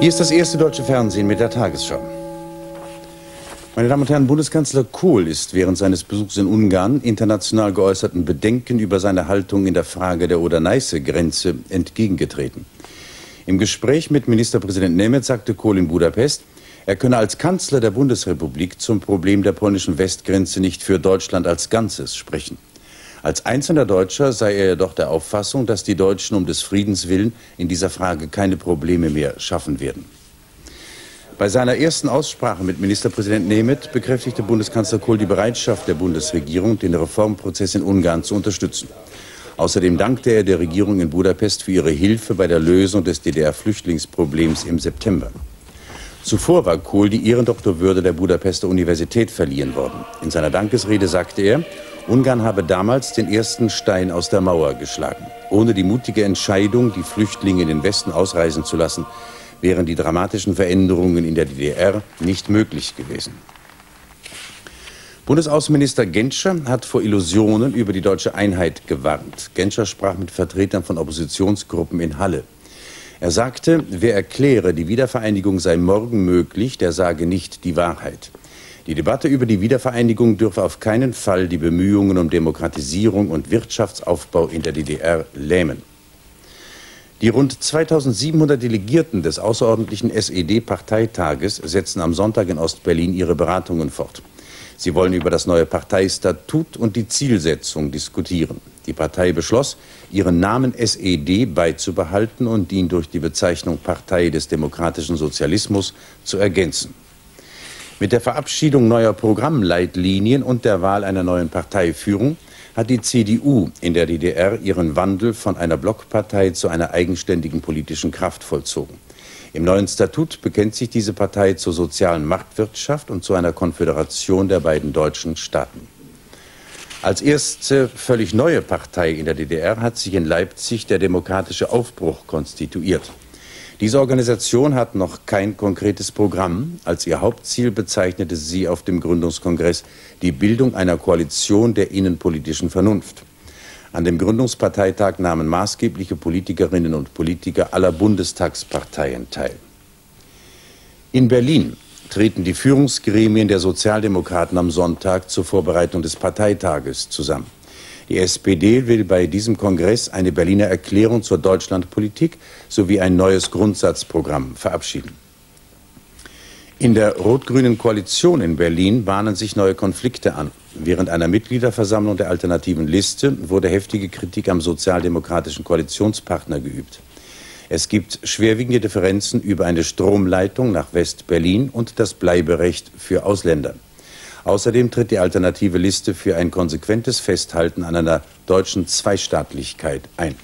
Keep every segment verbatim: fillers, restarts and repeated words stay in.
Hier ist das erste deutsche Fernsehen mit der Tagesschau. Meine Damen und Herren, Bundeskanzler Kohl ist während seines Besuchs in Ungarn international geäußerten Bedenken über seine Haltung in der Frage der Oder-Neiße-Grenze entgegengetreten. Im Gespräch mit Ministerpräsident Nemeth sagte Kohl in Budapest, er könne als Kanzler der Bundesrepublik zum Problem der polnischen Westgrenze nicht für Deutschland als Ganzes sprechen. Als einzelner Deutscher sei er jedoch der Auffassung, dass die Deutschen um des Friedens willen in dieser Frage keine Probleme mehr schaffen werden. Bei seiner ersten Aussprache mit Ministerpräsident Nemeth bekräftigte Bundeskanzler Kohl die Bereitschaft der Bundesregierung, den Reformprozess in Ungarn zu unterstützen. Außerdem dankte er der Regierung in Budapest für ihre Hilfe bei der Lösung des D D R-Flüchtlingsproblems im September. Zuvor war Kohl die Ehrendoktorwürde der Budapester Universität verliehen worden. In seiner Dankesrede sagte er, Ungarn habe damals den ersten Stein aus der Mauer geschlagen. Ohne die mutige Entscheidung, die Flüchtlinge in den Westen ausreisen zu lassen, wären die dramatischen Veränderungen in der D D R nicht möglich gewesen. Bundesaußenminister Genscher hat vor Illusionen über die deutsche Einheit gewarnt. Genscher sprach mit Vertretern von Oppositionsgruppen in Halle. Er sagte, wer erkläre, die Wiedervereinigung sei morgen möglich, der sage nicht die Wahrheit. Die Debatte über die Wiedervereinigung dürfe auf keinen Fall die Bemühungen um Demokratisierung und Wirtschaftsaufbau in der D D R lähmen. Die rund zweitausendsiebenhundert Delegierten des außerordentlichen S E D-Parteitages setzen am Sonntag in Ostberlin ihre Beratungen fort. Sie wollen über das neue Parteistatut und die Zielsetzung diskutieren. Die Partei beschloss, ihren Namen S E D beizubehalten und ihn durch die Bezeichnung Partei des demokratischen Sozialismus zu ergänzen. Mit der Verabschiedung neuer Programmleitlinien und der Wahl einer neuen Parteiführung hat die C D U in der D D R ihren Wandel von einer Blockpartei zu einer eigenständigen politischen Kraft vollzogen. Im neuen Statut bekennt sich diese Partei zur sozialen Marktwirtschaft und zu einer Konföderation der beiden deutschen Staaten. Als erste völlig neue Partei in der D D R hat sich in Leipzig der Demokratische Aufbruch konstituiert. Diese Organisation hat noch kein konkretes Programm. Als ihr Hauptziel bezeichnete sie auf dem Gründungskongress die Bildung einer Koalition der innenpolitischen Vernunft. An dem Gründungsparteitag nahmen maßgebliche Politikerinnen und Politiker aller Bundestagsparteien teil. In Berlin treten die Führungsgremien der Sozialdemokraten am Sonntag zur Vorbereitung des Parteitages zusammen. Die S P D will bei diesem Kongress eine Berliner Erklärung zur Deutschlandpolitik sowie ein neues Grundsatzprogramm verabschieden. In der rot-grünen Koalition in Berlin bahnen sich neue Konflikte an. Während einer Mitgliederversammlung der Alternativen Liste wurde heftige Kritik am sozialdemokratischen Koalitionspartner geübt. Es gibt schwerwiegende Differenzen über eine Stromleitung nach West-Berlin und das Bleiberecht für Ausländer. Außerdem tritt die Alternative Liste für ein konsequentes Festhalten an einer deutschen Zweistaatlichkeit ein.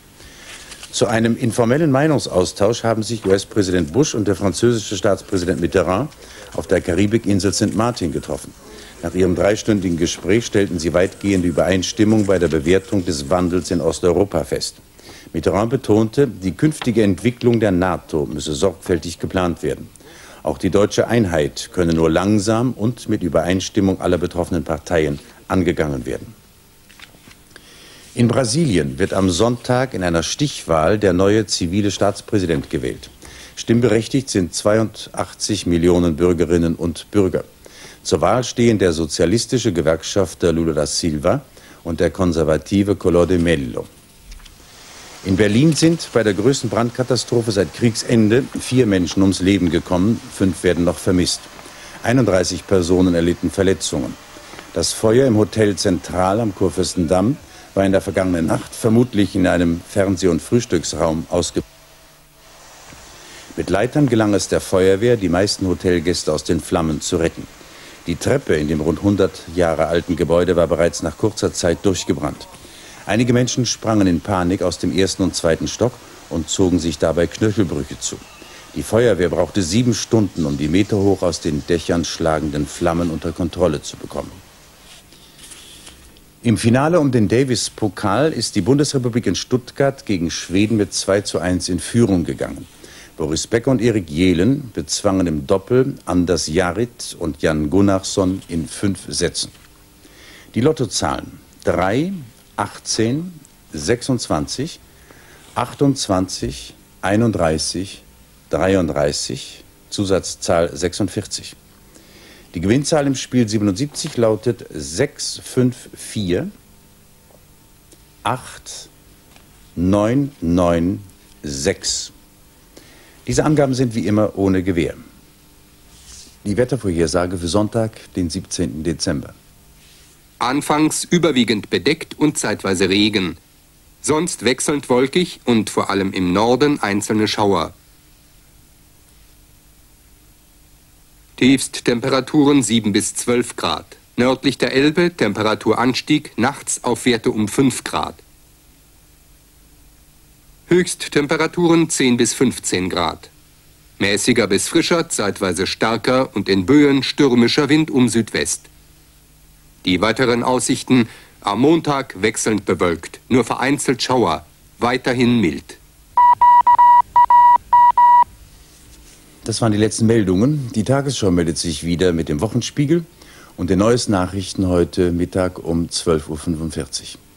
Zu einem informellen Meinungsaustausch haben sich U S-Präsident Bush und der französische Staatspräsident Mitterrand auf der Karibikinsel Sankt Martin getroffen. Nach ihrem dreistündigen Gespräch stellten sie weitgehende Übereinstimmung bei der Bewertung des Wandels in Osteuropa fest. Mitterrand betonte, die künftige Entwicklung der NATO müsse sorgfältig geplant werden. Auch die deutsche Einheit könne nur langsam und mit Übereinstimmung aller betroffenen Parteien angegangen werden. In Brasilien wird am Sonntag in einer Stichwahl der neue zivile Staatspräsident gewählt. Stimmberechtigt sind zweiundachtzig Millionen Bürgerinnen und Bürger. Zur Wahl stehen der sozialistische Gewerkschafter Lula da Silva und der konservative Collor de Mello. In Berlin sind bei der größten Brandkatastrophe seit Kriegsende vier Menschen ums Leben gekommen, fünf werden noch vermisst. einunddreißig Personen erlitten Verletzungen. Das Feuer im Hotel Zentral am Kurfürstendamm war in der vergangenen Nacht vermutlich in einem Fernseh- und Frühstücksraum ausgebrochen. Mit Leitern gelang es der Feuerwehr, die meisten Hotelgäste aus den Flammen zu retten. Die Treppe in dem rund hundert Jahre alten Gebäude war bereits nach kurzer Zeit durchgebrannt. Einige Menschen sprangen in Panik aus dem ersten und zweiten Stock und zogen sich dabei Knöchelbrüche zu. Die Feuerwehr brauchte sieben Stunden, um die meterhoch aus den Dächern schlagenden Flammen unter Kontrolle zu bekommen. Im Finale um den Davis-Pokal ist die Bundesrepublik in Stuttgart gegen Schweden mit zwei zu eins in Führung gegangen. Boris Becker und Erik Jelen bezwangen im Doppel Anders Jarrit und Jan Gunnarsson in fünf Sätzen. Die Lottozahlen drei, achtzehn, sechsundzwanzig, achtundzwanzig, einunddreißig, dreiunddreißig, Zusatzzahl sechsundvierzig. Die Gewinnzahl im Spiel siebenundsiebzig lautet sechs fünf vier acht neun neun sechs. Diese Angaben sind wie immer ohne Gewähr. Die Wettervorhersage für Sonntag, den siebzehnten Dezember. Anfangs überwiegend bedeckt und zeitweise Regen. Sonst wechselnd wolkig und vor allem im Norden einzelne Schauer. Tiefsttemperaturen sieben bis zwölf Grad. Nördlich der Elbe Temperaturanstieg nachts auf Werte um fünf Grad. Höchsttemperaturen zehn bis fünfzehn Grad. Mäßiger bis frischer, zeitweise starker und in Böen stürmischer Wind um Südwest. Die weiteren Aussichten: am Montag wechselnd bewölkt, nur vereinzelt Schauer, weiterhin mild. Das waren die letzten Meldungen. Die Tagesschau meldet sich wieder mit dem Wochenspiegel und den neuesten Nachrichten heute Mittag um zwölf Uhr fünfundvierzig.